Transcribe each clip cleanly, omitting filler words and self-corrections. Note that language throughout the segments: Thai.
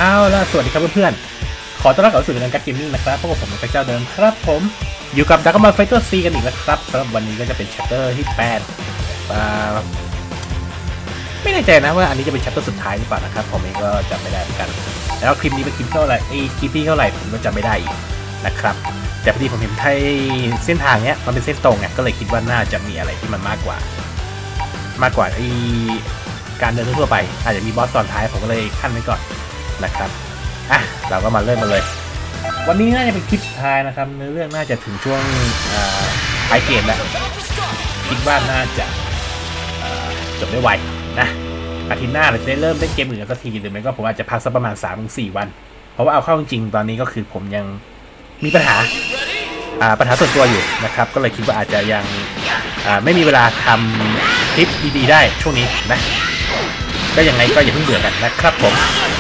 เอาล่ะสวัสดีครับเพื่อนๆขอต้อนรับเข้าสู่รายการการ์ดเกมมิ่งนะครับพวกผมเป็นเจ้าเดิมครับผมอยู่กับDragon Ball Fighter Zกันอีกแล้วครับสำหรับวันนี้ก็จะเป็นชัปเตอร์ที่8ไม่แน่ใจนะว่าอันนี้จะเป็นชัปเตอร์สุดท้ายหรือเปล่านะครับผมเองก็จำไม่ได้เหมือนกันแล้วคลิปนี้เป็นคลิปเท่าไหร่คลิปที่เท่าไหร่ผมก็จำไม่ได้อีกนะครับแต่พอดีผมเห็นเส้นทางเนี้ยมันเป็นเส้นตรงไงก็เลยคิดว่าน่าจะมีอะไรที่มันมากกว่าการเดินทั่วไปอาจจะมีบอสตอนท้ายผมก็เลยขั้นไว้ก่อนนะครับเราก็มาเริ่มกันเลยวันนี้น่าจะเป็นคลิปสุดท้ายนะครับเนื้อเรื่องน่าจะถึงช่วงท้ายเกมแล้วคิดว่าน่าจะจบได้ไวนะอาทิตย์หน้าเราจะได้เริ่มเล่นเกมอื่นกันสักทีหรือไม่ก็ผมอาจจะพักสักประมาณ 3-4 วันเพราะว่าเอาเข้าจริงๆตอนนี้ก็คือผมยังมีปัญหาส่วนตัวอยู่นะครับก็เลยคิดว่าอาจจะยังไม่มีเวลาทำคลิปดีๆได้ช่วงนี้นะก็ยังไงก็อย่าเพิ่งเบื่อกันนะครับผม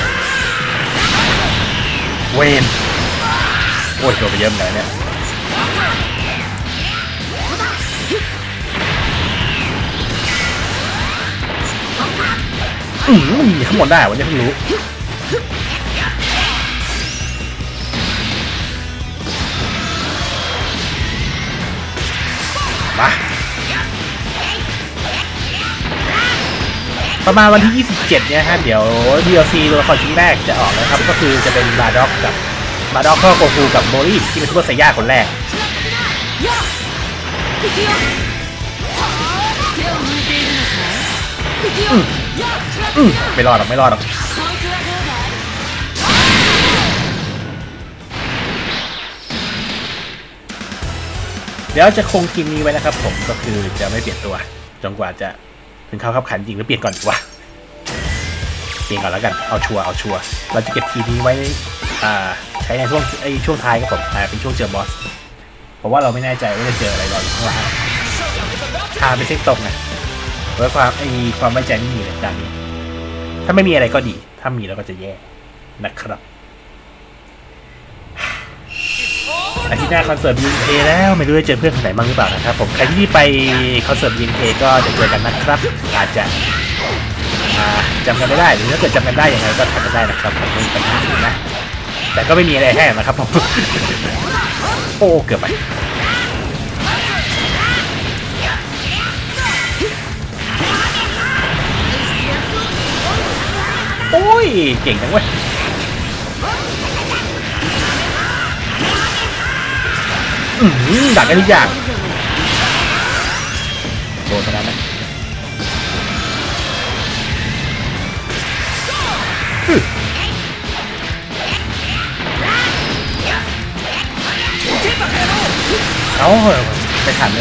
เวนโอ้ยตัวไปเยอะเลยเนี่ยมีข้างบนได้วันนี้เพิ่งรู้มาประมาณวันที่ 27 เนี่ยฮะเดี๋ยว DLC ตัวละครชิ้นแรกจะออกนะครับก็คือจะเป็นบาด็อกข้อโกคูกับโมรี่ที่เป็นซูเปอร์ไซย่าคนแรกไม่รอดหรอกเดี๋ยวจะคงทีมนี้ไว้นะครับผมก็คือจะไม่เปลี่ยนตัวจนกว่าจะถึงเข้าขับขันจริงหรือเปลี่ยนก่อนดีกว่าเปลี่ยนก่อนแล้วกันเอาชัวร์เราจะเก็บทีมนี้ไว้ใช้ในช่วงท้ายครับผมเป็นช่วงเจอบอสเพราะว่าเราไม่แน่ใจว่าจะเจออะไรรออยู่ข้างล่างทางเป็นเส้นตรงนะเพราะความไว้ใจไม่มีเลยดังนี้ถ้าไม่มีอะไรก็ดีถ้ามีเราก็จะแย่นะครับอาทิตย์หน้าคอนเสิร์ต BNK แล้วไม่รู้จะเจอเพื่อนคนไหนบ้างหรือเปล่านะครับผมใครที่ไปคอนเสิร์ต BNK ก็จะเจอกันนะครับอาจจะจำกันไม่ได้หรือถ้าเกิดจำกันได้ยังไงก็ทักกันได้นะครับผมไม่มีปัญหานะแต่ก็ไม่มีอะไรแห้งนะครับผมโอ้เกือบไปโอ้ยเก่งจังเว้ยดักกันทุกอย่างโดนขนาดนั้นเอาไม่ทัน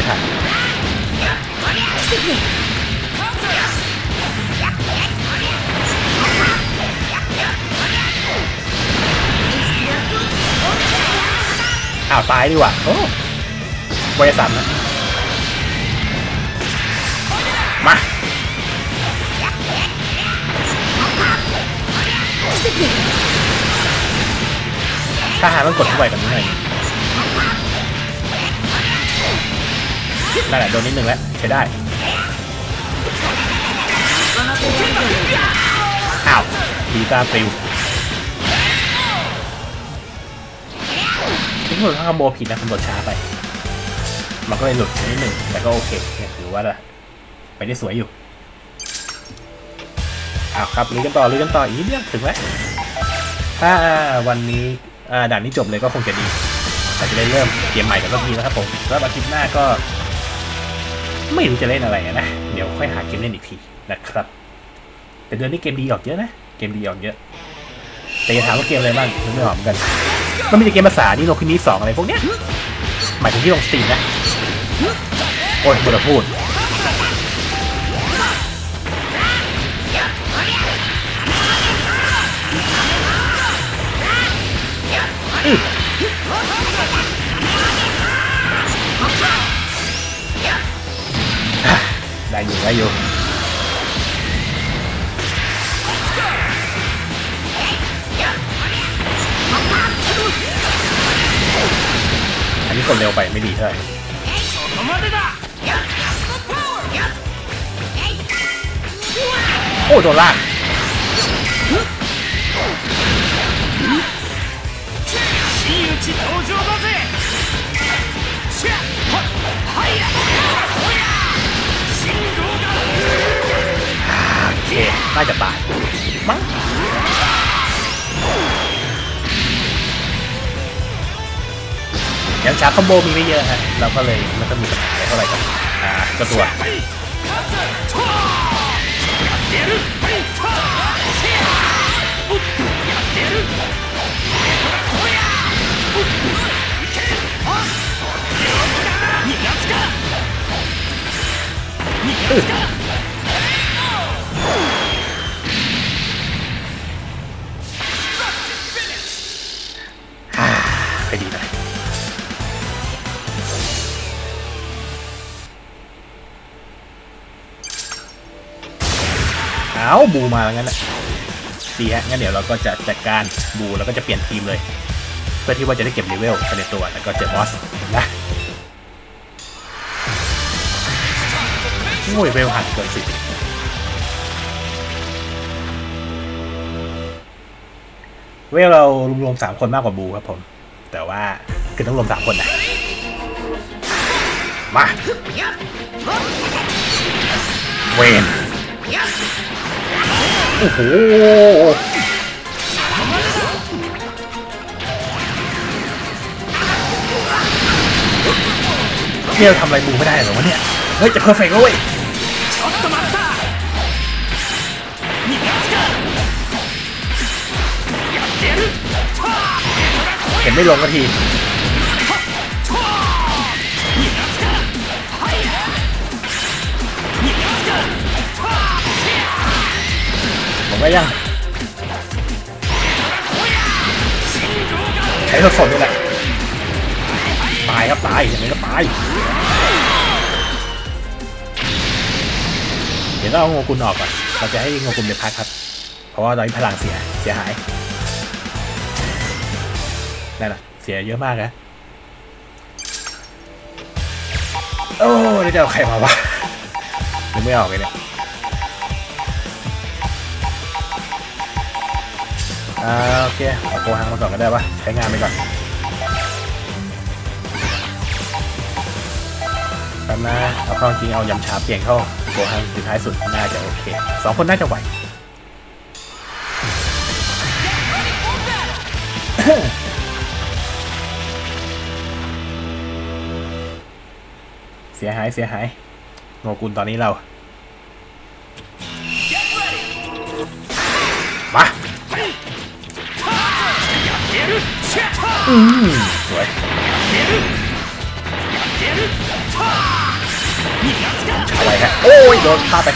ตายดีกว่าโอ้วัย3นะมาถ้าหาต้องกดเข้าไปกันนิดหน่อยนั่นแหละโดนนิดนึงแล้วใช้ได้ดีตาปลิวที่ผมทำโบผิดนะผมกดช้าไปมันก็เลยหลุดนิดหนึ่งแต่ก็โอเคถือว่าไปได้สวยอยู่ครับลุยกันต่ออีกนิดเดียวถึงแล้วถ้าวันนี้ด่านนี้จบเลยก็คงจะดีแต่จะได้เริ่มเกมใหม่กันสักทีนะครับผมแล้วอาทิตย์หน้าก็ไม่รู้จะเล่นอะไรนะเดี๋ยวค่อยหาเกมเล่นอีกทีนะครับแต่เดือนนี้เกมดีออกเยอะนะเกมดีออกเยอะแต่จะถามว่าเกมอะไรบ้างไม่ออกเหมือนกันมันมีแต่เกมภาษานี่โลคินี2อะไรพวกเนี้ยหมายถึงที่ลงสตรีมนะโอ้ยบุตรพูดได้อยู่อันนี้กดเร็วไปไม่ดีเท่าไหร่โอ้โดนลาก โน่าจะตายมั้งยังชาร์จคอมโบมีไม่เยอะฮะเราก็เลยไม่ต้องมีปัญหาเท่าไหร่กับก็ตัวไปดีนะเอาบูมาแล้วงั้นนะดีฮะงั้นเดี๋ยวเราก็จะจัดการบูแล้วก็จะเปลี่ยนทีมเลยเพื่อที่ว่าจะได้เก็บเลเวลภายในตัวแล้วก็เจอบอสนะโอ้ยเลเวลหักเกิน10เวลเรารวม3คนมากกว่าบูครับผมแต่ว่าคือต้องรวม3คนนะมาเวนโอ้โหเนี่ยเราทำอะไรบูไม่ได้หรอวะเนี่ยเฮ้ยจะเพอร์เฟกต์แล้วเว้ยเห็นไม่ลงกันทีผมก็ยังใช้สดๆนี่แหละตายครับตายอย่างนี้ก็ตายเดี๋ยวเราเอาโงกุลออกก่อนเราจะให้โงกุลไปพักครับเพราะว่าตอนนี้พลังเสียหายนั่นแหละเสียเยอะมากนะโอ้ได้จะเอาใครมาวะนึกไม่ออกเลยเนี่ยโอเคเอาโกฮังมาก่อนก็ได้ปะใช้งานไปก่อนแป๊บนะเอาเข้าจริงเอายำชาเปลี่ยนเข้าโกฮังสุดท้ายสุดน่าจะโอเค2คนน่าจะไหว เสียหายโงกุลตอนนี้เรามาสวยอะไรฮะโอ้ยโดนพลาดไป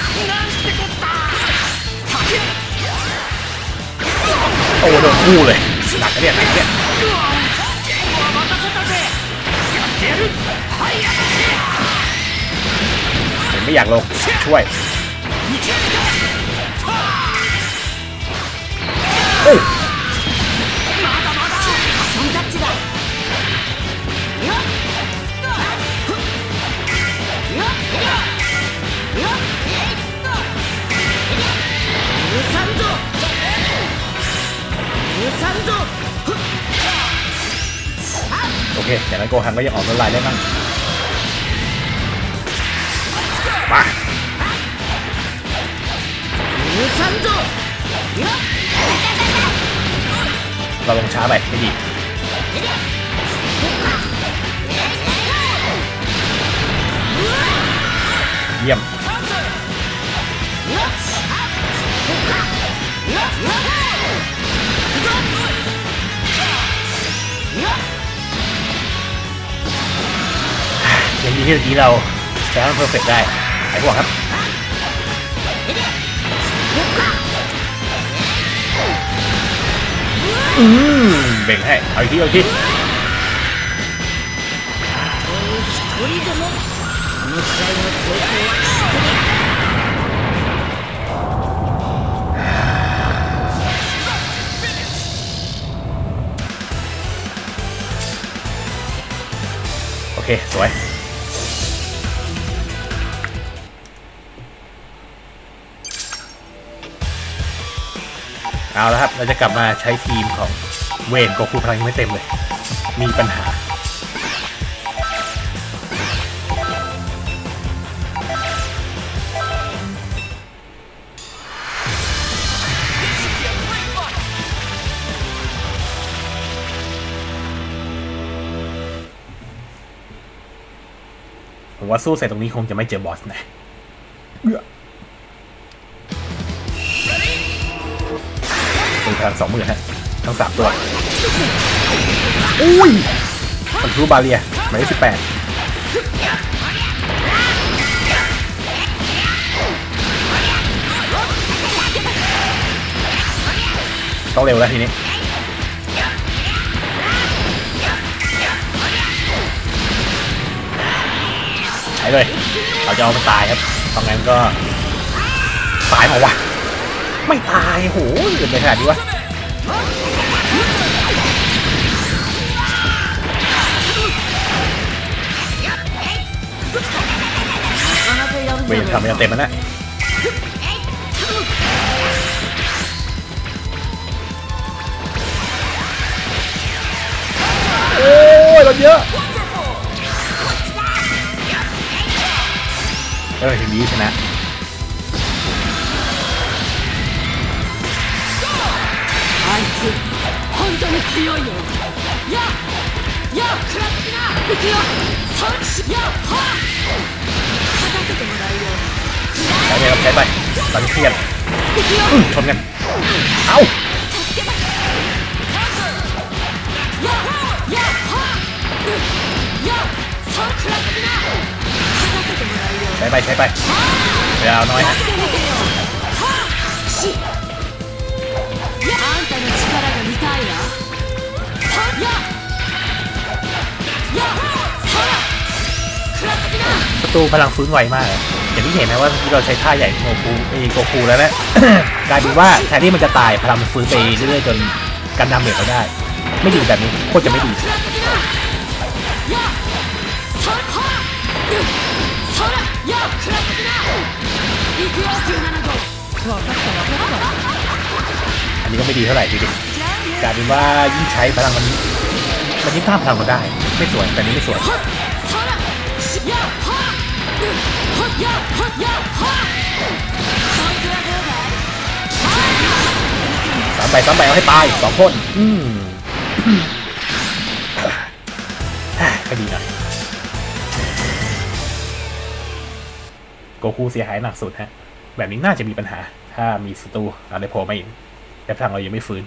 โอ้โดนคู่เลยหนักเนี่ยไม่อยากลงช่วยโอเคจากนั้นโกฮังก็ยังออกน้ำลายได้บ้างมาเราลงช้าไปไม่ดีเยี่ยมอย่างนี้ที่เมื่อกี้เราใช้เพอร์เฟกต์ได้หายห่วงครับเบ่งให้เอาอีกทีโอเคสวยเอาแล้วครับเราจะกลับมาใช้ทีมของเวนโกคูพลังยังไม่เต็มเลยมีปัญหาผมว่าสู้เสร็จตรงนี้คงจะไม่เจอบอสนะเป็นพลัง20,000ฮะทั้ง3ตัวอุ้ยมันทูบาเรียหมายเลข18ต้องเร็วแล้วทีนี้ใช้เลยเราจะเอามันตายครับตอนนั้นก็ตายเปล่าวะไม่ตายโหเกินไปขนาดนี้วะเวรทำยังเต็มแล้วนะโอ้ยเราเยอะทีนี้ชนะใช้ไปครับใช้ไปตอนนี้เครียดชนกันเอาใช้ไปเวลาน้อยนะศัตรูพลังฟื้นไวมากอย่างที่เห็นนะว่าเราใช้ท่าใหญ่โกคูแล้วนะ กลายเป็นว่าแทนที่มันจะตายพลังมันฟื้นไปเรื่อยๆจนกันดาเมจเราได้ไม่ดีแบบนี้โคตรจะไม่ดีอันนี้ก็ไม่ดีเท่าไหร่ทีเดียวกลายเป็นว่ายิ่งใช้พลังมันยิ่งข้ามพลังมันได้ไม่สวยแต่นี้ไม่สวย3 ใบเอาให้ตาย2 คนก็ดีหน่อยโกคูเสียหายหนักสุดฮะแบบนี้น่าจะมีปัญหาถ้ามีศัตรูอะไรโผล่มาอีกแต่พลังเรายังไม่ฟื้น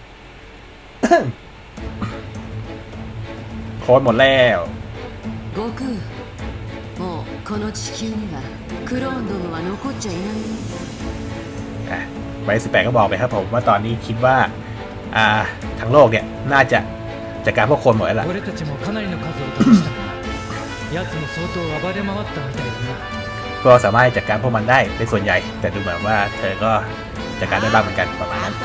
โค้ดหมดแล้วโกคูこの地球にはクローンどもは残っちゃいないใบ18ก็บอกไปครับผมว่าตอนนี้คิดว่าทั้งโลกเนี่ยน่าจะจัดการพวกคนหมดแล้วล่ะก็สามารถจัดการพวกมันได้ในส่วนใหญ่แต่ดูเหมือนว่าเธอก็จัดการได้บ้างเหมือนกันประมาณนั้น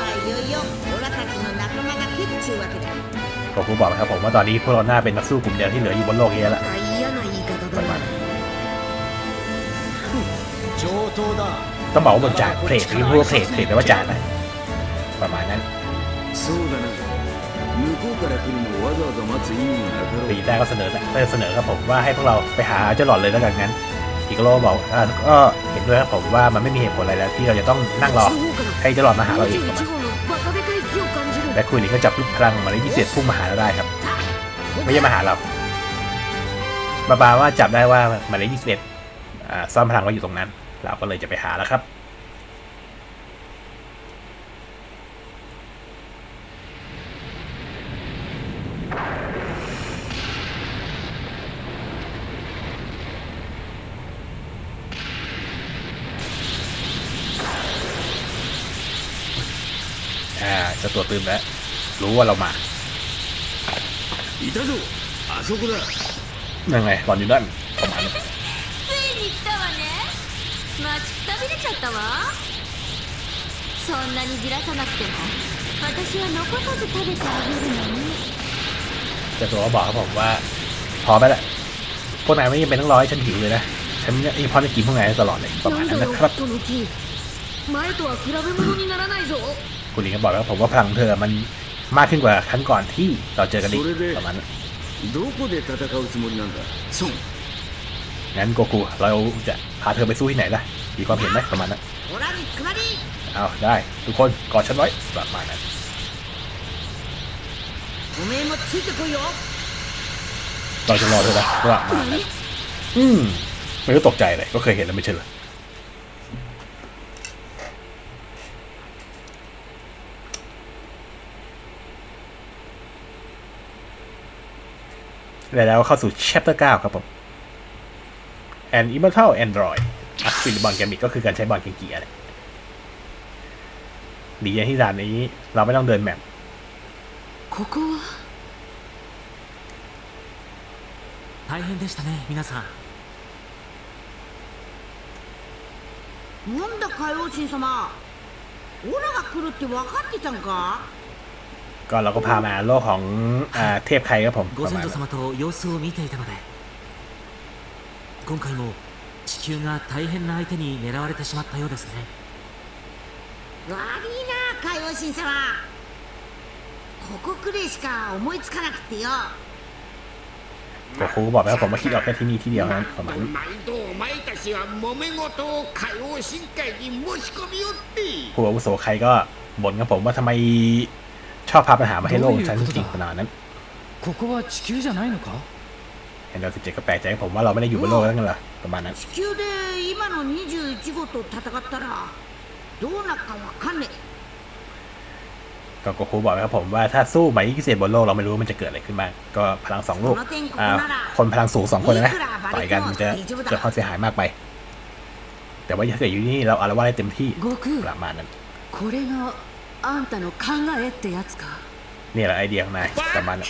ก็ครูบอกครับผมว่าตอนนี้พวกเราหน้าเป็นนักสู้กลุ่มเดียวที่เหลืออยู่บนโลกนี้แล้วประมาณต้องบอกว่าบนจานเพลทที่พูดว่าเพลทแปลว่าจานนะประมาณนั้นปีแรกก็เสนอครับผมว่าให้พวกเราไปหาเจ้าหลอดเลยแล้วกันงั้นอีกโลบอกก็เห็นด้วยครับผมว่ามันไม่มีเหตุผลอะไรแล้วที่เราจะต้องนั่งรอให้เจ้าหลอดมาหาเราเองประมาณและคุยหลิงก็จับลูกพลังมาได้พิเศษพุ่งมาหาเราได้ครับไม่ใช่มาหาเราบาว่าจับได้ว่ามาได้21ซ่อนพลังไว้อยู่ตรงนั้นเราก็เลยจะไปหาแล้วครับจะตัวตื่นแล้วรู้ว่าเรามายังไงหลอนอยู่นั่นประมาณนี้จะตัวบอกครับผมว่าพอไปแล้วพวกนายไม่ยังเป็นต้องรอให้ฉันหิวเลยนะฉันไอ้พอจะกินพวกนายตลอดเลยประมาณนั้นนะครับคุณหลิงก็บอกแล้วผมว่าพลังเธอมันมากขึ้นกว่าครั้งก่อนที่เราเจอกันอีกประมาณนั้นงั้นโกคูเราจะพาเธอไปสู้ที่ไหนล่ะมีความเห็นไหมประมาณนั้นเอาได้ทุกคนกอดฉันไว้ประมาณนั้นเราจะรอเธอนะประมาณนั้นไม่รู้ตกใจเลยก็เคยเห็นแล้วไม่ใช่เหรอแล้วเข้าสู่ chapter 9 ครับผม An Immortal Android สปีดบอลแกมิกก็คือการใช้บอลเกียร์ดีอย่างที่ด่านนี้เราไม่ต้องเดินแมปここは大変でしたね皆さんなんだ海王神様オラが来るって分かってたんかก็เราก็พามาโลกของเทพใครครับผมご先祖様と様子を見ていたので今回も地球が大変な相手に狙われてしまったようですね悪いな海王神様ここくらいしか思いつかなくてよโกคูบอกแล้วผมมาคิดออกแค่ที่นี่ที่เดียวนั้นประมาณผู้อาวุโสใครก็บ่นกับผมว่าทำไมชอบพาปัญหามาให้โลกฉันจริงขนาดนั้นเห็นเรา17ก็แปลกใจผมว่าเราไม่ได้อยู่บนโลกแล้วกันเหรอประมาณนั้นก็โกคูบอกครับผมว่าถ้าสู้หมายเลข17บนโลกเราไม่รู้มันจะเกิดอะไรขึ้นบ้างก็พลัง2 ลูกคนพลังสูง2 คนนะต่อยกันมันจะเกิดความเสียหายมากไปแต่ว่าถ้าเกิดอยู่นี่เราอาละวาดได้เต็มที่ประมาณนั้นนี่แหละไอเดียของนายประมาณนั้น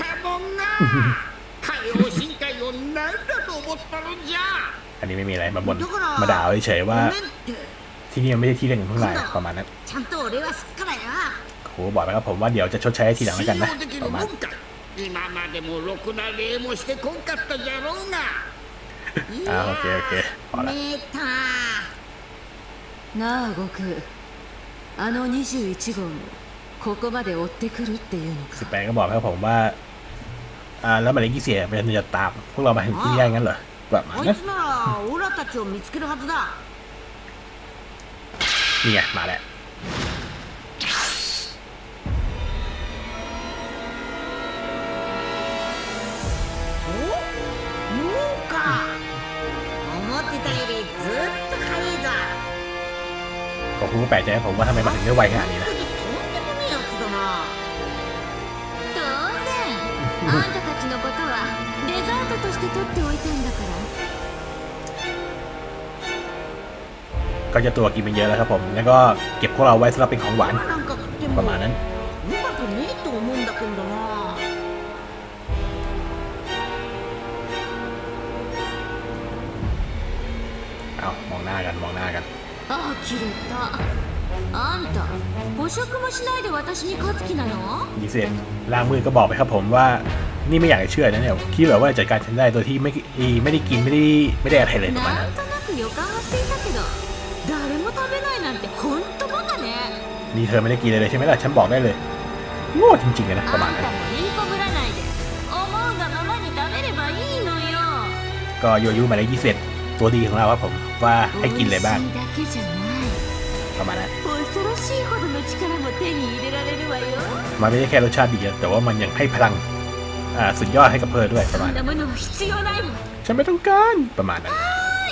อันนี้ไม่มีอะไรมาบ่นมาด่าเฉยๆว่าที่นี่มันไม่ใช่ที่เล่นของพวกนายประมาณนั้นโหบอกไปครับผมว่าเดี๋ยวจะชดใช้ทีหลังแล้วกันนะประมาณโอเคพอละなあ悟空あの21号もここまで追ってくるっていうのか 18ก็บอกครับผมว่าแล้วหมายเลข20มันจะตามพวกเรามาถึงที่นี่งั้นเหรอแบบนั้นนี่ไงมาแล้วก็คุณแปลกใจผมว่าทำไมมาถึงได้ไวขนาดนี้นะก็จะตัวกินไปเยอะแล้วครับผมแล้วก็เก็บพวกเราไว้สำหรับเป็นของหวานประมาณนั้นเอามองหน้ากันดีเซนล่างมือก็บอกไปครับผมว่านี่ไม่อยากจะเชื่อนะเนี่ยคิดแบบว่าจัดการฉันได้โดยที่ไม่ได้กินไม่ได้อะไรเลยประมาณนั้นนี่เธอไม่ได้กินเลยใช่ไหมล่ะฉันบอกได้เลยโง่จริงๆเลยนะประมาณนั้นก็โยยุมาเลย21ตัวดีของเราครับผมว่าให้กินอะไรบ้างประมาณนั้นมันไม่ใช่แค่รสชาติดีแต่ว่ามันยังให้พลังสุดยอดให้กับเธอด้วยประมาณนั้นฉันไม่ต้องการประมาณนั้น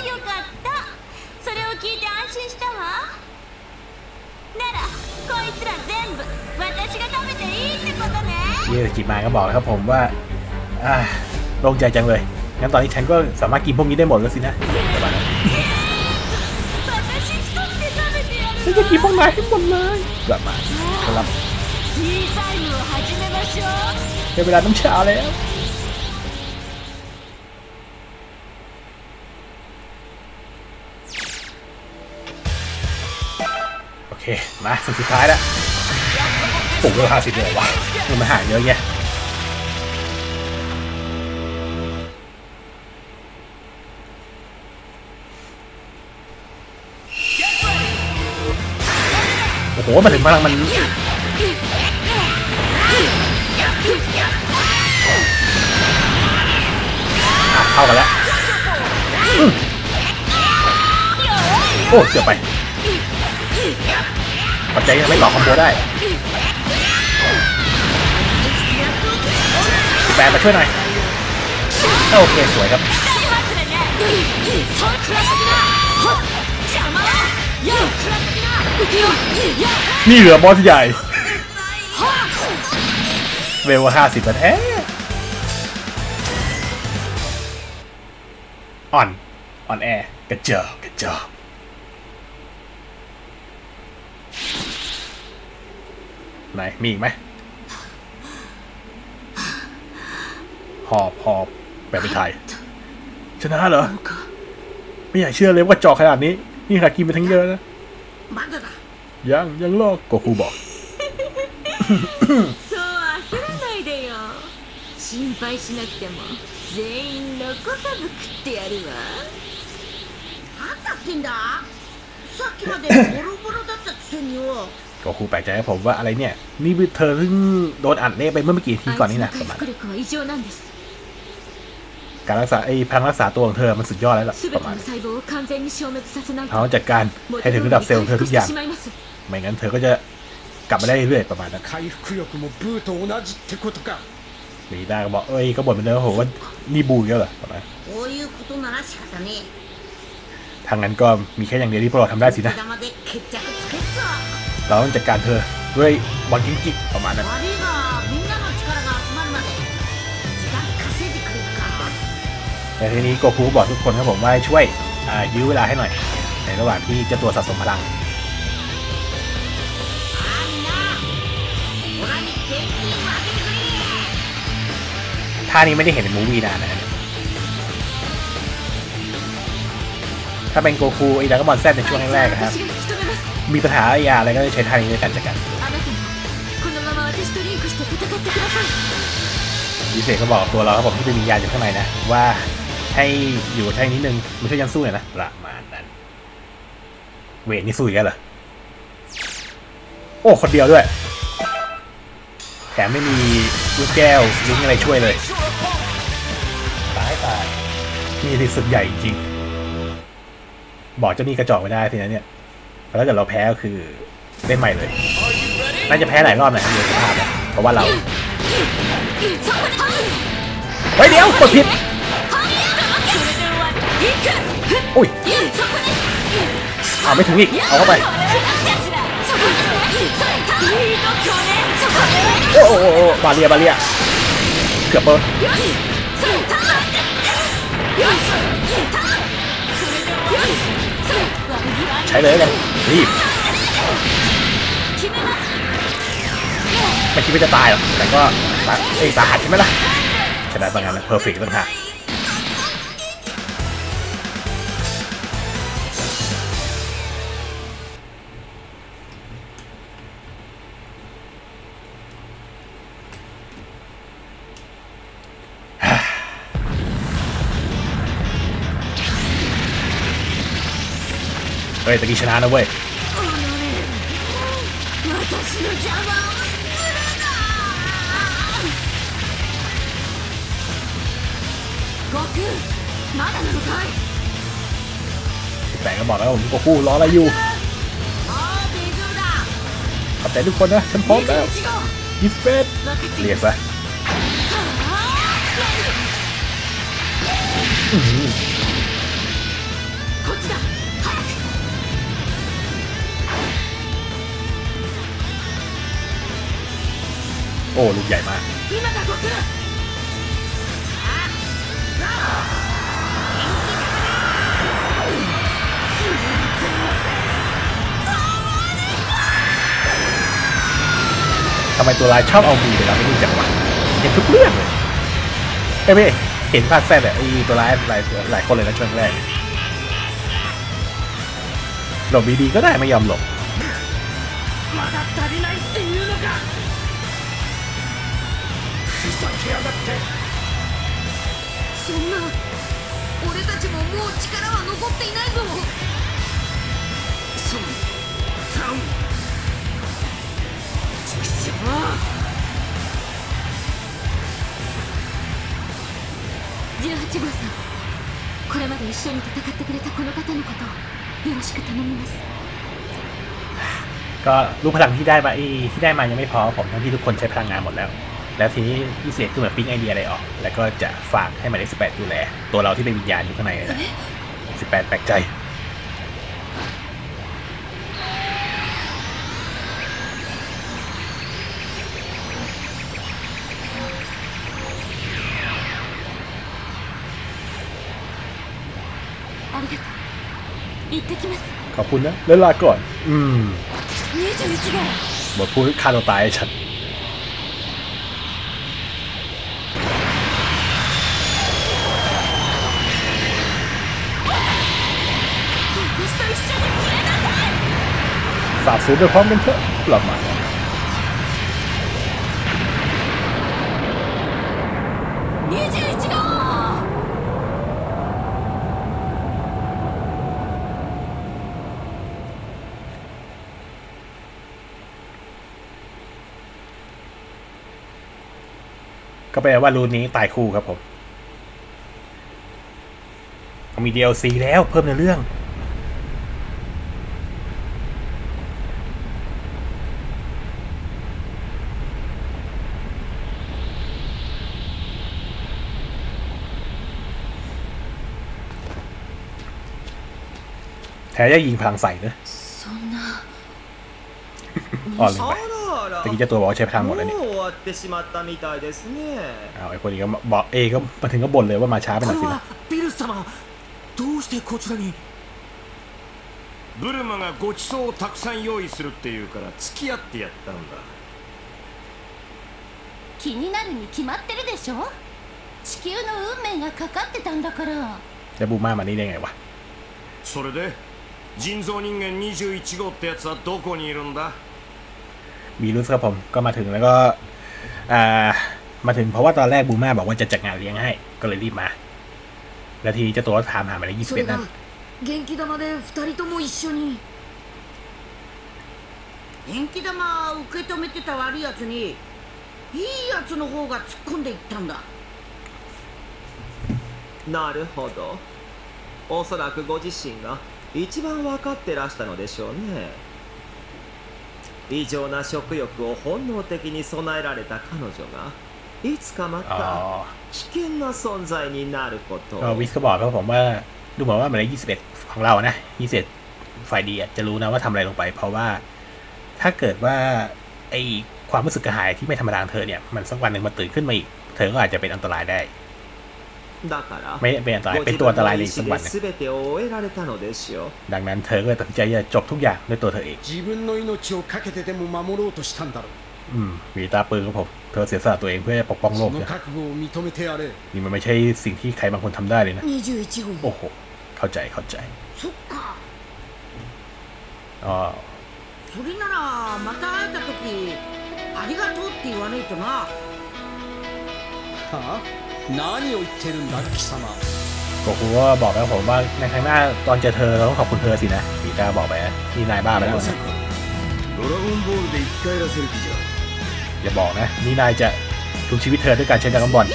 เยอะจิมาก็บอกครับผมว่าโล่งใจจังเลยงั้นตอนนี้ฉันก็สามารถกินพวกนี้ได้หมดแล้วสินะประมาณนั้นฉันจะกินพวกนายให้หมดเลยประมาณครับเป็นเวลาต้องเช้าแล้วโอเคมาสุดท้ายแล้วปลุกเลย50เลยวะมันห่างเยอะแยะโอ้โหมาถึงพลังมันเข้ากันแล้วโอ้เกือบไปปัจจัยยังไม่หลอกคอมโบได้18มาช่วยหน่อยโอเคสวยครับนี่เหลือบอสใหญ่เวล50แล้วแท้อ่อนแอกระเจาะไหนมีอีกไหมหอบแบบเป็นไทยชนะเหรอไม่อยากเชื่อเลยว่าเจาะขนาดนี้นี่ค่ะกินไปทั้งเยอะนะยังลอกโกคูบอกそう焦らないでよ心配しなくても全員残さず食ってやるわあんたってんださっきまでボロボロだったくせによโกคูแปลกใจให้ผมว่าอะไรเนี่ยนี่เธอเพิ่งโดนอัดเละไปเมื่อไม่กี่ทีก่อนนี่นะประมาณการรักษาพลังรักษาตัวของเธอมันสุดยอดแล้วล่ะประมาณเขาจัดการให้ถึงระดับเซลล์ของเธอทุกอย่างไม่งั้นเธอก็จะกลับมาได้เรื่อยๆประมาณนั้นลีด้าก็บอกก็บ่นไปเลยว่าโหว่านี่บูเยอะเหรอประมาณทางนั้นก็มีแค่อย่างเดียวที่พวกเราทำได้สินะเราต้องจัดการเธอด้วยบอลกิ๊กๆประมาณนั้นแต่ทีนี้โกคูบอกทุกคนครับผมว่าช่วยยื้อเวลาให้หน่อยในระหว่างที่เจ้าตัวสะสมพลังท่านี้ไม่ได้เห็นในมูวี่นานนะถ้าเป็นโกคูดราก้อนบอลแซดในช่วงแรกๆนะครับมีปัญหาอะไรก็จะใช้ท่านี้ในการจัดการดิเซก็บอกตัวเราครับผมที่เป็นวิญญาณอยู่ข้างในนะว่าให้อยู่ท่านิดนึงมันช่วยยันสู้หน่อยนะประมาณนั้นเวทนี่สู้อีกแล้วเหรอโอ้คนเดียวด้วยแถมไม่มีลูกแก้วลิงอะไรช่วยเลยตายนี่ที่สุดใหญ่จริงบอกเจ้านี่กระจอกไม่ได้ทีนั้นเนี่ยแล้วถ้าเกิดเราแพ้ก็คือเล่นใหม่เลยน่าจะแพ้หลายรอบนะดูสภาพนะเพราะว่าเราเฮ้ยเดี๋ยวกดผิดอุ้ยเอาไม่ถึงอีกเอาเข้าไปโอ้บาเรียเกือบเบอร์ใช้เลยกันรีบไม่คิดว่าจะตายหรอกแต่ก็สาหัสใช่ไหมล่ะชนะบางงานเพอร์เฟกต์ต่างหากเฮ้ยตะกี้ชนะนะเว้ยแต่ก็บอกแล้วผมโกคูรออะไรอยู่ขอบใจทุกคนนะฉันพร้อมแล้วยิสเฟสเรียกซะโอ้ลูกใหญ่มากทำไมตัวร้ายชอบเอามือไปเราไม่รู้จักวะเห็นทุกเรื่องเลยไม่เห็นภาคแซ่บแบบตัวร้ายหลายคนเลยนะช่วงแรกหลบดีๆก็ได้ไม่ยอมหลบそんな俺たちももう力は残っていないぞ18号さんこれまで一緒に戦ってくれたこの方のことをよろしく頼みますก็รู้พลังที่ได้มายังไม่พอผมทั้งที่ทุกคนใช้พลังงานหมดแล้วแล้วทีนี้พิเศษก็เหมือนปิ๊งไอเดียอะไรออกแล้วก็จะฝากให้หมายเลข18ดูแลตัวเราที่เป็นวิญญาณอยู่ข้างในนะ18แปลกใจขอบคุณนะแล้วลาก่อนบทพูดฆ่าตัวตายให้ฉันสาบสูญไปพร้อมกันเถอะกลับมาก็แปลว่ารูนนี้ตายคู่ครับผมมี DLC แล้วเพิ่มในเรื่องแท้จะยิงพลังใส่เนอะอ่อนลงไปตะกี้เจ้าตัวบอกว่าใช้พลังหมดแล้วเนี่ยเอาไอ้พวกนี้ก็บอกก็มาถึงก็บ่นเลยว่ามาช้าไปหน่อยสินะビルス様どうしてこちらにブルマがごちそうをたくさん用意するっていうから付き合ってやったんだ気になるに決まってるでしょ地球の運命がかかってたんだからจะบูม่ามานี่ได้ไงวะそれで人造人間21号ってやつはどこにいるんだมีรู้สึกผมก็มาถึงแล้วก็มาถึงเพราะว่าตอนแรกบูม่าบอกว่าจะจัดงานเลี้ยงให้ก็เลยรีบมาแล้วทีเจ้าตัวถามหามาใน21นั่น元気玉で2人とも一緒に元気玉受け止めてた悪いやつにいいやつの方が突っ込んでいったんだなるほどおそらくご自身が一番分かってらしたのでしょうね異常な食欲を本能的に備えられた彼女がいつかまた危険な存在になることをวิสก็บอกครับผมว่าดูเหมือนว่าหมายเลข21ของเรานะ21ฝ่ายดีจะรู้นะว่าทำอะไรลงไปเพราะว่าถ้าเกิดว่าไอความรู้สึกกระหายที่ไม่ธรรมดาเธอเนี่ยมันสักวันหนึ่งมันตื่นขึ้นมาอีกเธอก็อาจจะเป็นอันตรายได้ไม่เป็นอันตรายเป็นตัวอันตรายเลยสักวันนึงดังนั้นเธอก็ตัดสินใจจะจบทุกอย่างด้วยตัวเธอเองมีตาปืนครับผมเธอเสียสละตัวเองเพื่อปกป้องโลกเนี่ยนี่มันไม่ใช่สิ่งที่ใครบางคนทำได้เลยนะโอ้โหเข้าใจอ๋อそれならまた会えた時ありがとうって言わないとなはあ何を言ってるんだ貴様ก็ครูก็บอกแล้วผมว่าในครั้งหน้าตอนเจอเธอเราต้องขอบคุณเธอสินะมีตาบอกไปนี่นายบ้าไปแล้วนะอย่าบอกนะนี่นายจะทุบชีวิตเธอด้วยการใช้ดราก้อนบอล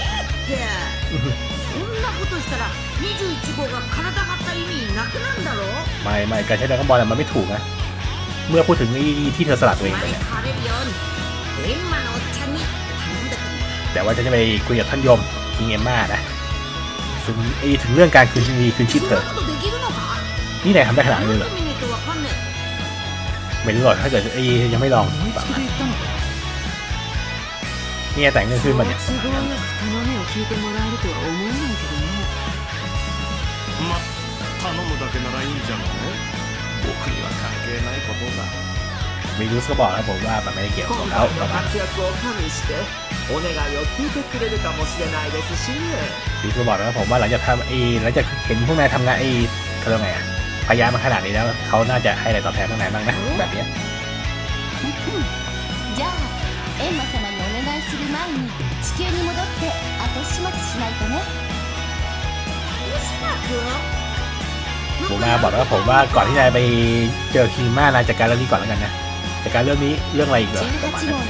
ไม่การใช้ดราก้อนบอลมันไม่ถูกนะเมื่อพูดถึงที่เธอสละตัวเองไปเนี่ยแต่ว่าจะไปคุยกับท่านยมคิงเอมม่านะถึงเรื่องการคืนชีพเธอนี่นายทำได้ขนาดนี้เลยเหรอไม่รู้หรอกถ้าเกิดยังไม่ลองปะนี่แต่งเงินขึ้นมาเนี่ยมีรู้ก็บอกนะผมว่ามันไม่ได้เกี่ยวกับเขามีรู้บอกนะผมว่าหลังจากเห็นพวกนายทำงานเขาเรียกไงพยายามมาขนาดนี้แล้วเขาน่าจะให้อะไรตอบแทนพวกนายบ้างนะแบบนี้ผมมาบอกว่าผมว่าก่อนที่นายไปเจอคิงม่านายจัดการเรื่องนี้ก่อนแล้วกันนะจัดการเรื่องนี้เรื่องอะไรอีกเหรอประมาณนั้น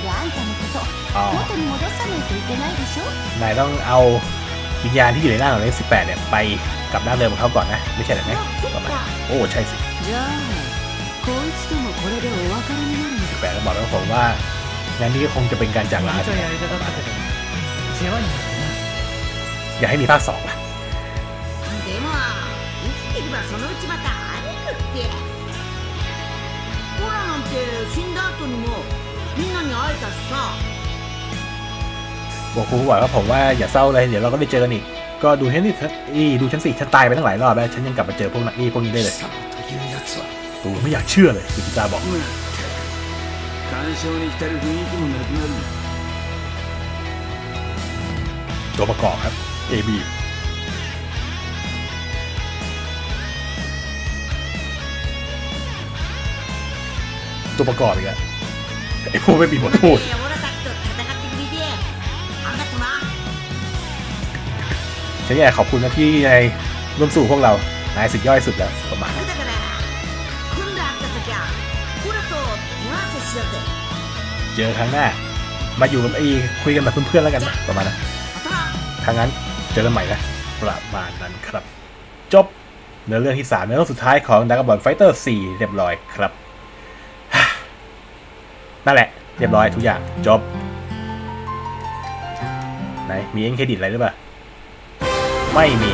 นายต้องเอาวิญญาณที่อยู่ในร่างของเลข18เนี่ยไปกับร่างเดิมของเขาก่อนนะไม่ใช่หรือไงประมาณโอ้ใช่สิ18ก็บอกแล้วผมว่างานนี้ก็คงจะเป็นการจากลา短い間だったけど世話になったなอยากให้มีภาค2ป่ะでも生きていけばそのうちまた歩くってホラなんて死んだ後にもみんなに会えたしさบอกครูบอกว่าผมว่าอย่าเศร้าเลยเดี๋ยวเราก็ได้เจอกันอีกก็ดูฉันสิดูฉันสิฉันตายไปตั้งหลายรอบแล้วฉันยังกลับมาเจอพวกนักพวกนี้ได้เลย貴様というやつはดูไม่อยากเชื่อเลยคุณจิตาบอก感傷に浸る雰囲気もなくなるตัวประกอบครับ AB ตัวประกอบอีกแล้วไอ้พวกไม่มีบทพูดいや俺たちと戦ってくれてありがとなฉันอยากขอบคุณนะที่นายร่วมสู้พวกเรานายสุดยอดสุดแล้วประมาณだから今度会った時はホラと手合わせしようぜเจอครั้งหน้ามาอยู่กับคุยกันแบบเพื่อนๆแล้วกันนะประมาณนั้นまたなทางนั้นเจอกันใหม่นะประมาณนั้นครับ จบเนื้อเรื่องที่3เนื้อเรื่องสุดท้ายของ Dragon Ball Fighter 4 เรียบร้อยครับ นั่นแหละเรียบร้อยทุกอย่างจบไหนมีเอ็นเครดิตอะไรหรือเปล่าไม่มี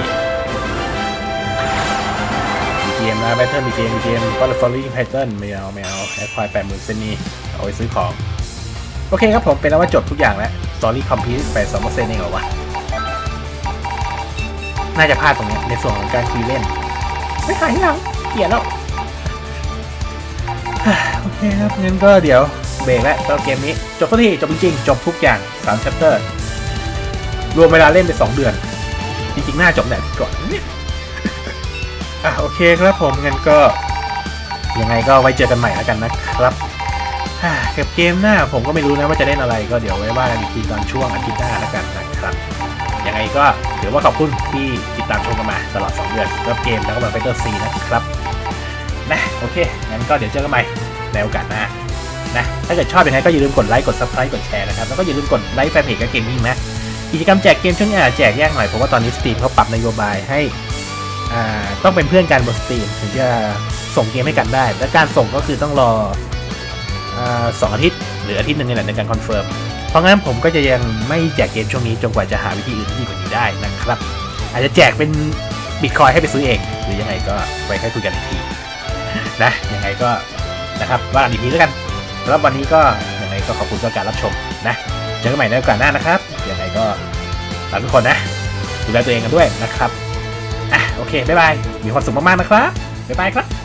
เกมนะ Battle มีเกมก็เลย Following Pattern ไม่เอาแอดควาย80,000เซนนี้เอาไว้ซื้อของโอเคครับผมเป็นแล้วว่าจบทุกอย่างแล้ว Story Complete ไป 2% เองเหรอวะน่าจะพลาดตรงนี้ในส่วนของการคุยเล่นไม่หายหลังเกลียดแล้วโอเคครับงั้นก็เดี๋ยวเบรกแล้วก็เกมนี้จบสักทีจบจริงๆจบทุกอย่าง3 chapter รวมเวลาเล่นไป2 เดือนจริงๆน่าจบแต่ก่อนเนี่ยโอเคครับผมงั้นก็ยังไงก็ไว้เจอกันใหม่แล้วกันนะครับกับเกมหน้าผมก็ไม่รู้นะว่าจะเล่นอะไรก็เดี๋ยวไว้ว่ากันอีกทีตอนช่วงอาทิตย์หน้าแล้วกันนะครับยังไงก็ถือว่าขอบคุณที่ติดตามชมกันมาตลอด2 เดือนกับเกมแล้วก็มา Fighter 4 นะครับนะโอเคงั้นก็เดี๋ยวเจอกันใหม่ในโอกาสหน้านะถ้าเกิดชอบยังไงก็อย่าลืมกดไลค์กด Subscribe กดแชร์นะครับแล้วก็อย่าลืมกดไลค์แฟนเพจกับเกมมิ่งนะกิจกรรมแจกเกมช่วงนี้แจกแยกหน่อยเพราะว่าตอนนี้ Steam เขาปรับนโยบายให้ต้องเป็นเพื่อนกันบน Steam ถึงจะส่งเกมให้กันได้และการส่งก็คือต้องรอ2 อาทิตย์หรืออาทิตย์นึงนี่แหละในการคอนเฟิร์มเพราะงั้นผมก็จะยังไม่แจกเกมช่วงนี้จนกว่าจะหาวิธีอื่นที่ดีกว่านี้ได้นะครับอาจจะแจกเป็นบิตคอยให้ไปซื้อเองหรือยังไงก็ไว้ค่อยคุยกันอีกทีนะยังไงก็นะครับว่ากันอีกทีแล้วกันสำหรับวันนี้ก็ยังไงก็ขอบคุณต่อการรับชมนะเจอกันใหม่ในโอกาสหน้านะครับยังไงก็ฝากทุกคนนะดูแลตัวเองกันด้วยนะครับโอเคบ๊ายบายมีความสุขมากๆนะครับบ๊ายบายครับ